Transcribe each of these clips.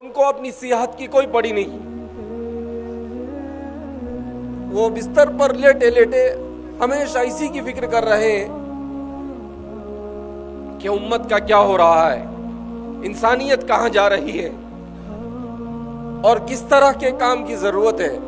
उनको अपनी सेहत की कोई पड़ी नहीं। वो बिस्तर पर लेटे लेटे हमेशा इसी की फिक्र कर रहे हैं कि उम्मत का क्या हो रहा है, इंसानियत कहां जा रही है और किस तरह के काम की जरूरत है।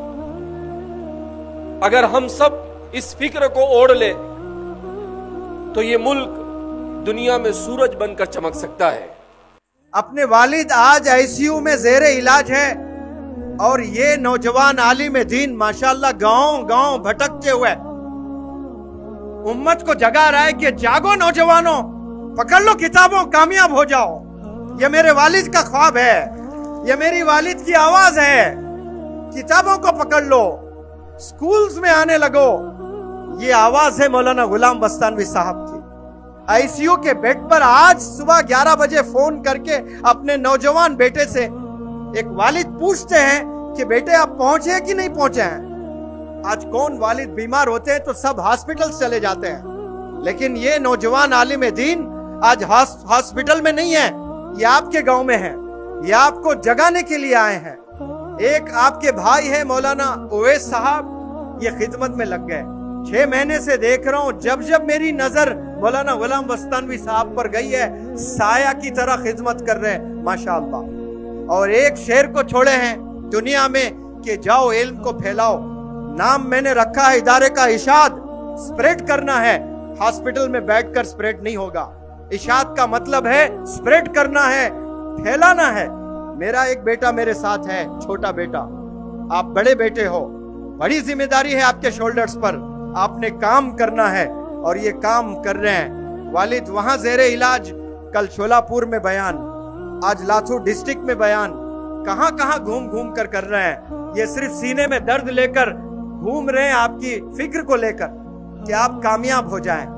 अगर हम सब इस फिक्र को ओढ़ ले तो ये मुल्क दुनिया में सूरज बनकर चमक सकता है। अपने वालिद आज आईसीयू में ज़ेरे इलाज है और ये नौजवान आलिम दीन माशाल्लाह गांव गांव भटकते हुए उम्मत को जगा रहा है कि जागो नौजवानों, पकड़ लो किताबों, कामयाब हो जाओ। ये मेरे वालिद का ख्वाब है, ये मेरी वालिद की आवाज है। किताबों को पकड़ लो, स्कूल्स में आने लगो। ये आवाज है मौलाना गुलाम बस्तानवी साहब की। आईसीयू के बेड पर आज सुबह 11 बजे फोन करके अपने नौजवान बेटे से एक वालिद पूछते हैं कि बेटे आप पहुंचे कि नहीं पहुंचे हैं। आज कौन वालिद बीमार होते हैं तो सब हॉस्पिटल चले जाते हैं, लेकिन ये नौजवान आलिम दीन आज हॉस्पिटल में नहीं है, ये आपके गांव में है, ये आपको जगाने के लिए आए हैं। एक आपके भाई है मौलाना उवैस साहब, ये खिदमत में लग गए। 6 महीने से देख रहा हूं, जब जब मेरी नजर मौलाना गुलाम बस्तानवी साहब पर गई है, साया की तरह खिदमत कर रहे हैं माशाअल्लाह। और एक शेर को छोड़े हैं दुनिया में कि जाओ इल्म को फैलाओ। नाम मैंने रखा है इदारे का इशाद, स्प्रेड करना है। हॉस्पिटल में बैठकर स्प्रेड नहीं होगा। इशाद का मतलब है स्प्रेड करना है, फैलाना है। मेरा एक बेटा मेरे साथ है, छोटा बेटा। आप बड़े बेटे हो, बड़ी जिम्मेदारी है आपके शोल्डर्स पर, आपने काम करना है और ये काम कर रहे हैं। वालिद वहां ज़ेरे इलाज, कल शोलापुर में बयान, आज लातूर डिस्ट्रिक्ट में बयान, कहां कहां घूम घूम कर रहे हैं। ये सिर्फ सीने में दर्द लेकर घूम रहे हैं, आपकी फिक्र को लेकर कि आप कामयाब हो जाएं।